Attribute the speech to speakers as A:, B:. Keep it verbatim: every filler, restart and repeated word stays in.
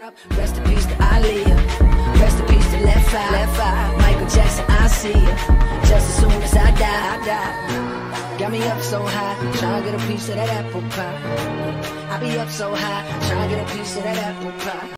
A: Rest in peace to Ali. Rest in peace to Left Eye. Left Eye. Michael Jackson, I see you. Just as soon as I die, I die. Got me up so high, trying to get a piece of that apple pie. I be up so high, trying to get a piece of that apple pie.